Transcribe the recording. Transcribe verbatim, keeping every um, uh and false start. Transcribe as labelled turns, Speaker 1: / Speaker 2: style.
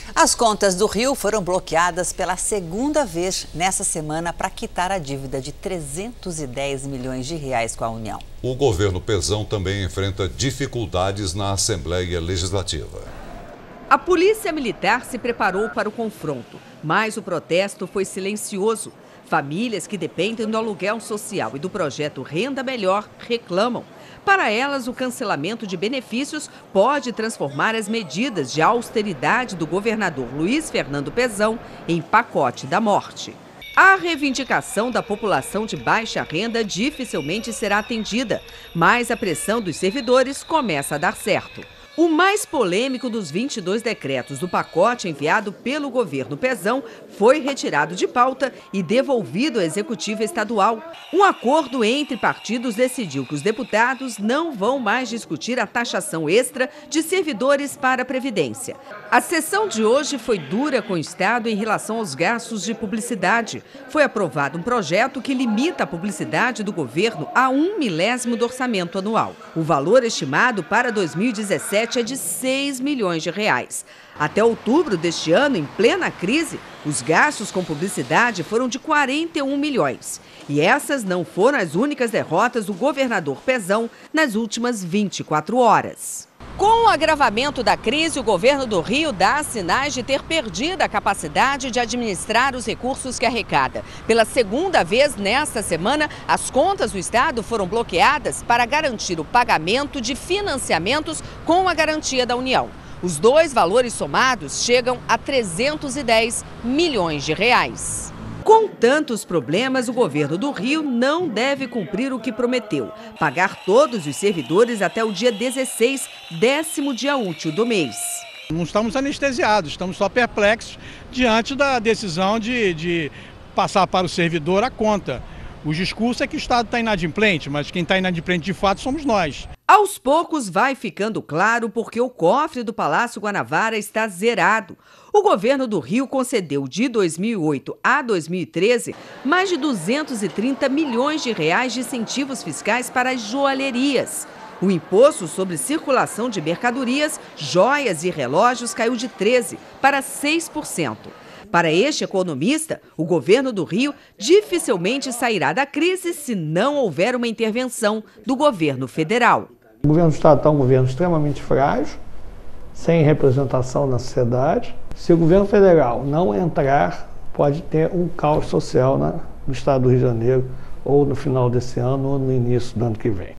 Speaker 1: As contas do Rio foram bloqueadas pela segunda vez nessa semana para quitar a dívida de trezentos e dez milhões de reais com a União.
Speaker 2: O governo Pezão também enfrenta dificuldades na Assembleia Legislativa.
Speaker 3: A Polícia Militar se preparou para o confronto, mas o protesto foi silencioso. Famílias que dependem do aluguel social e do projeto Renda Melhor reclamam. Para elas, o cancelamento de benefícios pode transformar as medidas de austeridade do governador Luiz Fernando Pezão em pacote da morte. A reivindicação da população de baixa renda dificilmente será atendida, mas a pressão dos servidores começa a dar certo. O mais polêmico dos vinte e dois decretos do pacote enviado pelo governo Pezão foi retirado de pauta e devolvido ao Executivo Estadual. Um acordo entre partidos decidiu que os deputados não vão mais discutir a taxação extra de servidores para a Previdência. A sessão de hoje foi dura com o Estado em relação aos gastos de publicidade. Foi aprovado um projeto que limita a publicidade do governo a um milésimo do orçamento anual. O valor estimado para dois mil e dezessete é de seis milhões de reais. Até outubro deste ano, em plena crise, os gastos com publicidade foram de quarenta e um milhões. E essas não foram as únicas derrotas do governador Pezão nas últimas vinte e quatro horas. Com o agravamento da crise, o governo do Rio dá sinais de ter perdido a capacidade de administrar os recursos que arrecada. Pela segunda vez nesta semana, as contas do Estado foram bloqueadas para garantir o pagamento de financiamentos com a garantia da União. Os dois valores somados chegam a trezentos e dez milhões de reais. Com tantos problemas, o governo do Rio não deve cumprir o que prometeu: pagar todos os servidores até o dia dezesseis, décimo dia útil do mês.
Speaker 4: Não estamos anestesiados, estamos só perplexos diante da decisão de, de passar para o servidor a conta. O discurso é que o Estado está inadimplente, mas quem está inadimplente de fato somos nós.
Speaker 3: Aos poucos vai ficando claro porque o cofre do Palácio Guanabara está zerado. O governo do Rio concedeu de dois mil e oito a dois mil e treze mais de duzentos e trinta milhões de reais de incentivos fiscais para as joalherias. O imposto sobre circulação de mercadorias, joias e relógios caiu de treze por cento para seis por cento. Para este economista, o governo do Rio dificilmente sairá da crise se não houver uma intervenção do governo federal.
Speaker 5: O governo do Estado está um governo extremamente frágil, sem representação na sociedade. Se o governo federal não entrar, pode ter um caos social no Estado do Rio de Janeiro, ou no final desse ano, ou no início do ano que vem.